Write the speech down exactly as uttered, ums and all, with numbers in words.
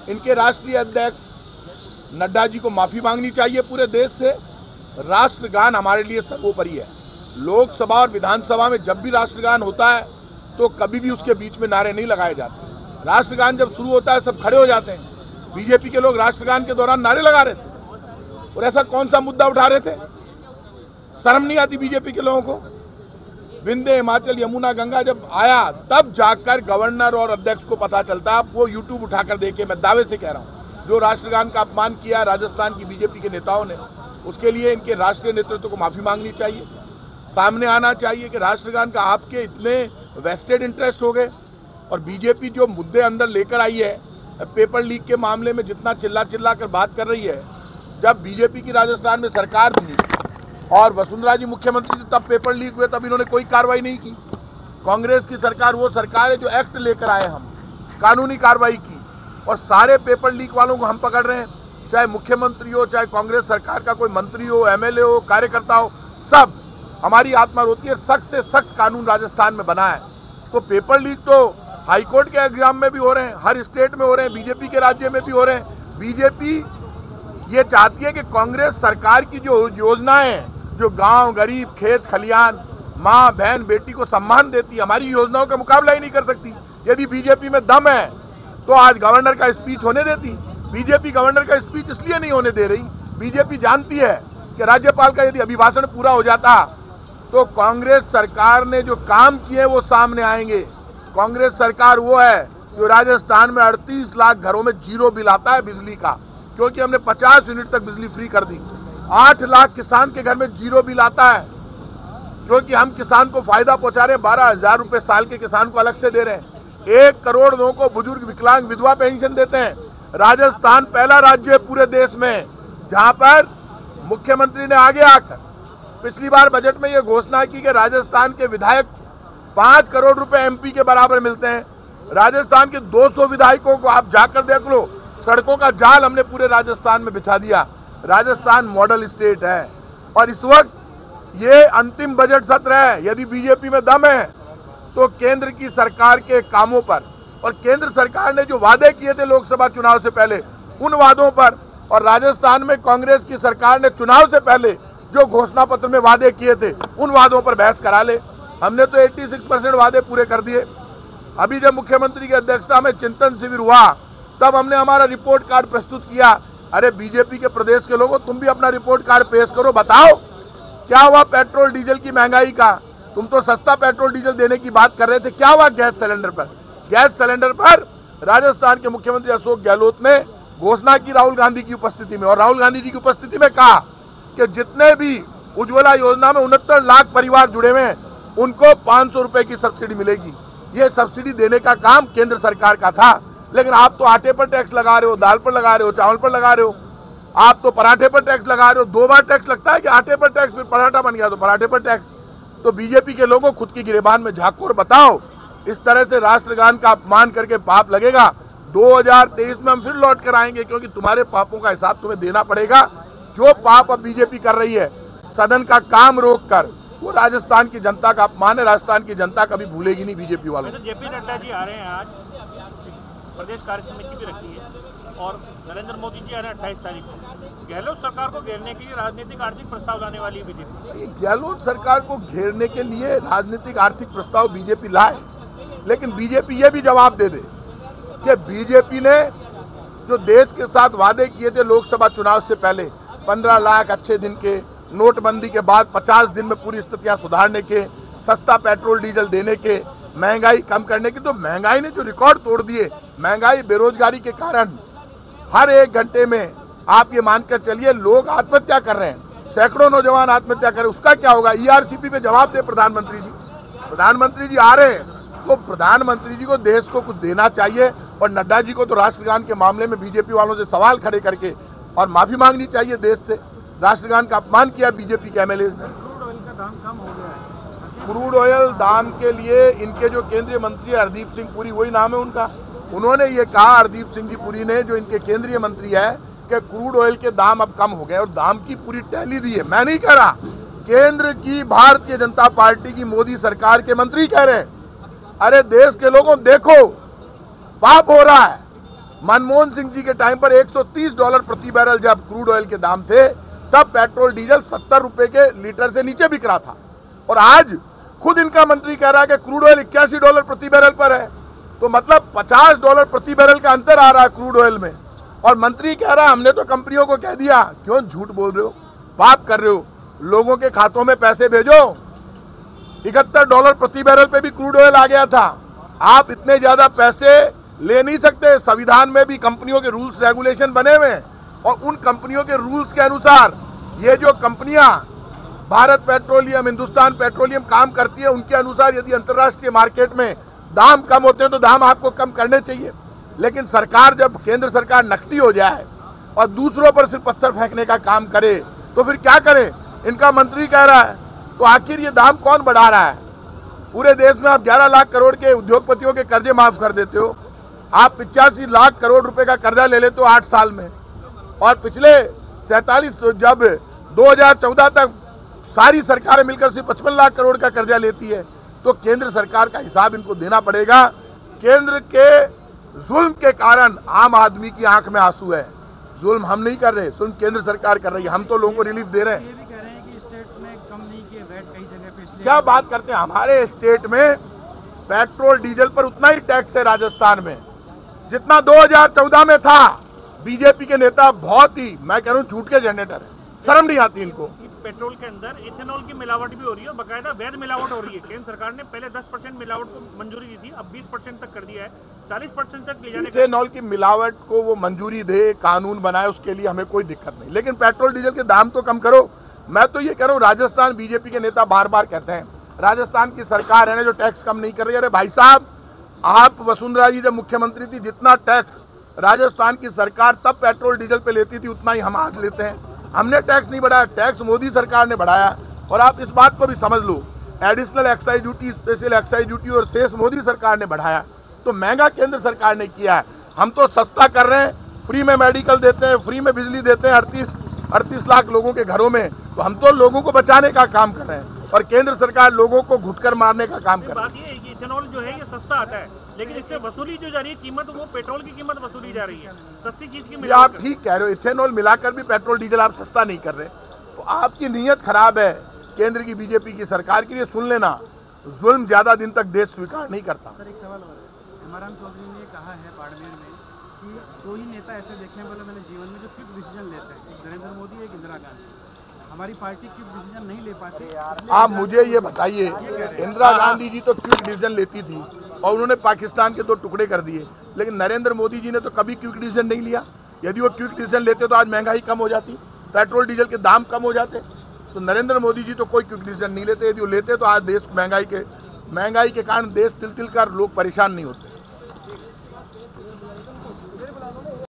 इनके राष्ट्रीय अध्यक्ष नड्डा जी को माफी मांगनी चाहिए पूरे देश से। राष्ट्रगान हमारे लिए सर्वोपरि है। लोकसभा और विधानसभा में जब भी राष्ट्रगान होता है तो कभी भी उसके बीच में नारे नहीं लगाए जाते। राष्ट्रगान जब शुरू होता है सब खड़े हो जाते हैं। बीजेपी के लोग राष्ट्रगान के दौरान नारे लगा रहे थे और ऐसा कौन सा मुद्दा उठा रहे थे? शर्म नहीं आती बीजेपी के लोगों को? विंध्य, हिमाचल, यमुना, गंगा जब आया तब जाकर गवर्नर और अध्यक्ष को पता चलता। आप वो यूट्यूब उठाकर देखे, मैं दावे से कह रहा हूँ। जो राष्ट्रगान का अपमान किया राजस्थान की बीजेपी के नेताओं ने, उसके लिए इनके राष्ट्रीय नेतृत्व को माफी मांगनी चाहिए। सामने आना चाहिए कि राष्ट्रगान का आपके इतने वेस्टेड इंटरेस्ट हो गए। और बीजेपी जो मुद्दे अंदर लेकर आई है, पेपर लीक के मामले में जितना चिल्ला चिल्ला कर बात कर रही है, जब बीजेपी की राजस्थान में सरकार थी और वसुंधरा जी मुख्यमंत्री थी तब पेपर लीक हुए, तब इन्होंने कोई कार्रवाई नहीं की। कांग्रेस की सरकार वो सरकार है जो एक्ट लेकर आए, हम कानूनी कार्रवाई की और सारे पेपर लीक वालों को हम पकड़ रहे हैं। चाहे मुख्यमंत्री हो, चाहे कांग्रेस सरकार का कोई मंत्री हो, एमएलए हो, कार्यकर्ता हो, सब हमारी आत्मा रोती है। सख्त से सख्त कानून राजस्थान में बना है। तो पेपर लीक तो हाईकोर्ट के एग्जाम में भी हो रहे हैं, हर स्टेट में हो रहे हैं, बीजेपी के राज्य में भी हो रहे हैं। बीजेपी ये चाहती है कि कांग्रेस सरकार की जो योजनाएं, जो गांव, गरीब, खेत खलियान, माँ बहन बेटी को सम्मान देती है, हमारी योजनाओं का मुकाबला ही नहीं कर सकती। यदि बीजेपी में दम है तो आज गवर्नर का स्पीच होने देती। बीजेपी गवर्नर का स्पीच इसलिए नहीं होने दे रही, बीजेपी जानती है कि राज्यपाल का यदि अभिभाषण पूरा हो जाता तो कांग्रेस सरकार ने जो काम किए वो सामने आएंगे। कांग्रेस सरकार वो है जो राजस्थान में अड़तीस लाख घरों में जीरो बिल आता है बिजली का, क्योंकि हमने पचास यूनिट तक बिजली फ्री कर दी। आठ लाख किसान के घर में जीरो बिल आता है क्योंकि हम किसान को फायदा पहुंचा रहे हैं। बारह हजार रुपए साल के किसान को अलग से दे रहे हैं। एक करोड़ लोगों को बुजुर्ग, विकलांग, विधवा पेंशन देते हैं। राजस्थान पहला राज्य है पूरे देश में जहां पर मुख्यमंत्री ने आगे आकर पिछली बार बजट में यह घोषणा की कि राजस्थान के विधायक पांच करोड़ रुपए एमपी के बराबर मिलते हैं। राजस्थान के दो सौ विधायकों को आप जाकर देख लो, सड़कों का जाल हमने पूरे राजस्थान में बिछा दिया। राजस्थान मॉडल स्टेट है और इस वक्त ये अंतिम बजट सत्र है। यदि बीजेपी में दम है तो केंद्र की सरकार के कामों पर, और केंद्र सरकार ने जो वादे किए थे लोकसभा चुनाव से पहले, उन वादों पर, और राजस्थान में कांग्रेस की सरकार ने चुनाव से पहले जो घोषणा पत्र में वादे किए थे उन वादों पर बहस करा ले। हमने तो छियासी परसेंट वादे पूरे कर दिए। अभी जब मुख्यमंत्री की अध्यक्षता में चिंतन शिविर हुआ तब हमने हमारा रिपोर्ट कार्ड प्रस्तुत किया। अरे बीजेपी के प्रदेश के लोगों, तुम भी अपना रिपोर्ट कार्ड पेश करो, बताओ क्या हुआ पेट्रोल डीजल की महंगाई का। तुम तो सस्ता पेट्रोल डीजल देने की बात कर रहे थे, क्या हुआ गैस सिलेंडर पर? गैस सिलेंडर पर राजस्थान के मुख्यमंत्री अशोक गहलोत ने घोषणा की राहुल गांधी की उपस्थिति में, और राहुल गांधी जी की उपस्थिति में कहा कि जितने भी उज्ज्वला योजना में उनहत्तर लाख परिवार जुड़े हुए हैं उनको पांच सौ रुपए की सब्सिडी मिलेगी। ये सब्सिडी देने का काम केंद्र सरकार का था, लेकिन आप तो आटे पर टैक्स लगा रहे हो, दाल पर लगा रहे हो, चावल पर लगा रहे हो, आप तो पराठे पर टैक्स लगा रहे हो। दो बार टैक्स लगता है कि आटे पर टैक्स, फिर पराठा बन गया तो पराठे पर टैक्स। तो बीजेपी के लोगों खुद की गिरेबान में झांको और बताओ, इस तरह से राष्ट्रगान का अपमान करके पाप लगेगा। दो हजार तेईस में हम फिर लौट कर आएंगे, क्योंकि तुम्हारे पापों का हिसाब तुम्हें देना पड़ेगा। जो पाप अब बीजेपी कर रही है, सदन का काम रोककर, वो राजस्थान की जनता का अपमान है। राजस्थान की जनता कभी भूलेगी नहीं बीजेपी वालों। जेपी नड्डा जी आ रहे हैं, आज प्रदेश कार्य समिति भी रखी है और नरेंद्र मोदी जी आ रहे हैं अट्ठाईस तारीख को। गहलोत सरकार को घेरने के लिए राजनीतिक आर्थिक प्रस्ताव लाने वाली है बीजेपी। गहलोत सरकार को घेरने के लिए राजनीतिक आर्थिक प्रस्ताव बीजेपी लाए, लेकिन बीजेपी ये भी जवाब दे दे कि बीजेपी ने जो देश के साथ वादे किए थे लोकसभा चुनाव से पहले, पंद्रह लाख अच्छे दिन के, नोटबंदी के बाद पचास दिन में पूरी स्थितियां सुधारने के, सस्ता पेट्रोल डीजल देने के, महंगाई कम करने की, तो महंगाई ने जो रिकॉर्ड तोड़ दिए। महंगाई, बेरोजगारी के कारण हर एक घंटे में आप ये मानकर चलिए लोग आत्महत्या कर रहे हैं, सैकड़ों नौजवान आत्महत्या कर रहे हैं। उसका क्या होगा? ईआरसीपी पे जवाब दे प्रधानमंत्री जी। प्रधानमंत्री जी आ रहे हैं तो प्रधानमंत्री जी को देश को कुछ देना चाहिए, और नड्डा जी को तो राष्ट्रगान के मामले में बीजेपी वालों से सवाल खड़े करके और माफी मांगनी चाहिए देश से। राष्ट्रगान का अपमान किया बीजेपी के एमएलए ने। क्रूड ऑयल का दाम कम हो गया है। क्रूड ऑयल दाम के लिए इनके जो केंद्रीय मंत्री है हरदीप सिंह पुरी, वही नाम है उनका, उन्होंने ये कहा, हरदीप सिंह जी पुरी ने, जो इनके केंद्रीय मंत्री है, कि क्रूड ऑयल के दाम अब कम हो गए, और दाम की पूरी टैली दी है। मैं नहीं कह रहा, केंद्र की भारतीय जनता पार्टी की मोदी सरकार के मंत्री कह रहे हैं। अरे देश के लोगों देखो, पाप हो रहा है। मनमोहन सिंह जी के टाइम पर एक सौ तीस डॉलर प्रति बैरल जब क्रूड ऑयल के दाम थे, तब पेट्रोल डीजल सत्तर रुपए के लीटर से नीचे बिक रहा था। और आज खुद इनका मंत्री कह रहा है कि क्रूड ऑयल इक्यासी डॉलर प्रति बैरल पर है। तो मतलब पचास डॉलर प्रति बैरल का अंतर आ रहा है क्रूड ऑयल में। और मंत्री कह रहा है हमने तो कंपनियों को कह दिया। क्यों झूठ बोल रहे हो, पाप कर रहे हो, लोगों के खातों में पैसे भेजो। इकहत्तर डॉलर प्रति बैरल पे भी क्रूड ऑयल आ गया था। आप इतने ज्यादा पैसे ले नहीं सकते। संविधान में भी कंपनियों के रूल्स रेगुलेशन बने हुए हैं और उन कंपनियों के रूल्स के अनुसार ये जो कंपनियां भारत पेट्रोलियम, हिंदुस्तान पेट्रोलियम काम करती है, उनके अनुसार यदि अंतर्राष्ट्रीय मार्केट में दाम कम होते हैं तो दाम आपको कम करने चाहिए। लेकिन सरकार, जब केंद्र सरकार नकदी हो जाए और दूसरों पर सिर्फ पत्थर फेंकने का काम करे तो फिर क्या करें? इनका मंत्री कह रहा है। तो आखिर ये दाम कौन बढ़ा रहा है? पूरे देश में आप ग्यारह लाख करोड़ के उद्योगपतियों के कर्जे माफ कर देते हो। आप पिचासी लाख करोड़ रुपए का कर्जा ले लेते हो आठ साल में। और पिछले सैंतालीस जब दो हज़ार चौदह तक सारी सरकारें मिलकर सिर्फ पचपन लाख करोड़ का कर्जा लेती है। तो केंद्र सरकार का हिसाब इनको देना पड़ेगा। केंद्र के जुल्म के कारण आम आदमी की आंख में आंसू है। जुल्म हम नहीं कर रहे, जुल्म केंद्र सरकार कर रही है। हम तो लोगों को रिलीफ दे रहे हैं। ये भी कह रहे हैं कि स्टेट में कम नहीं किए वैट कई जगह पे, इसलिए क्या बात करते हैं? हमारे स्टेट में पेट्रोल डीजल पर उतना ही टैक्स है राजस्थान में जितना दो हज़ार चौदह में था। बीजेपी के नेता बहुत ही, मैं कह रहा हूँ, झूठ के जनरेटर है। शर्म नहीं आती इनको। पेट्रोल के अंदर इथेनॉल की मिलावट भी हो रही है और बाकायदा वैध मिलावट हो रही है। केंद्र सरकार ने पहले दस परसेंट मिलावट को मंजूरी दी थी, अब बीस परसेंट तक कर दिया है, चालीस परसेंट तक ले जाने का। इथेनॉल की मिलावट को वो मंजूरी दे, कानून बनाए, उसके लिए हमें कोई दिक्कत नहीं। लेकिन पेट्रोल डीजल के दाम तो कम करो। मैं तो ये कह रहा हूँ, राजस्थान बीजेपी के नेता बार बार कहते हैं राजस्थान की सरकार है ना जो टैक्स कम नहीं कर रही है। अरे भाई साहब, आप वसुंधरा जी जब मुख्यमंत्री थी, जितना टैक्स राजस्थान की सरकार तब पेट्रोल डीजल पे लेती थी उतना ही हम आज लेते हैं। हमने टैक्स नहीं बढ़ाया, टैक्स मोदी सरकार ने बढ़ाया। और आप इस बात को भी समझ लो, additional excise duty, special excise duty और सेस मोदी सरकार ने बढ़ाया। तो महंगा केंद्र सरकार ने किया है। हम तो सस्ता कर रहे हैं, फ्री में मेडिकल देते हैं, फ्री में बिजली देते हैं अड़तीस अड़तीस लाख लोगों के घरों में। तो हम तो लोगों को बचाने का काम कर रहे हैं और केंद्र सरकार लोगों को घुटकर मारने का काम कर रही है। बात ये है कि इथेनॉल जो है ये सस्ता आता है, लेकिन इससे वसूली जो जा रही है कीमत, वो पेट्रोल की कीमत वसूली जा रही है। सस्ती चीज की ये आप ठीक कह रहे हो, इथेनॉल मिलाकर भी पेट्रोल डीजल आप सस्ता नहीं कर रहे। तो आपकी नीयत खराब है केंद्र की बीजेपी की सरकार के लिए। सुन लेना, जुल्म ज्यादा दिन तक देश स्वीकार नहीं करता। सर, एक सवाल और है। हेमाराम चौधरी ने कहा है बाड़मेर में कि दो ही नेता ऐसे देखे बोले मैंने जीवन में जो क्विक डिसीजन लेते हैं, एक नरेंद्र मोदी, एक इंदिरा गांधी। हमारी पार्टी क्विक डिसीजन नहीं ले पाती। आप मुझे ये बताइए, इंदिरा गांधी जी तो क्विक डिसीजन लेती थी और उन्होंने पाकिस्तान के दो टुकड़े कर दिए, लेकिन नरेंद्र मोदी जी ने तो कभी क्विक डिसीजन नहीं लिया। यदि वो क्विक डिसीजन लेते तो आज महंगाई कम हो जाती, पेट्रोल डीजल के दाम कम हो जाते। तो नरेंद्र मोदी जी तो कोई क्विक डिसीजन नहीं लेते। यदि वो लेते तो आज देश महंगाई के महंगाई के कारण देश तिल तिल कर लोग परेशान नहीं होते।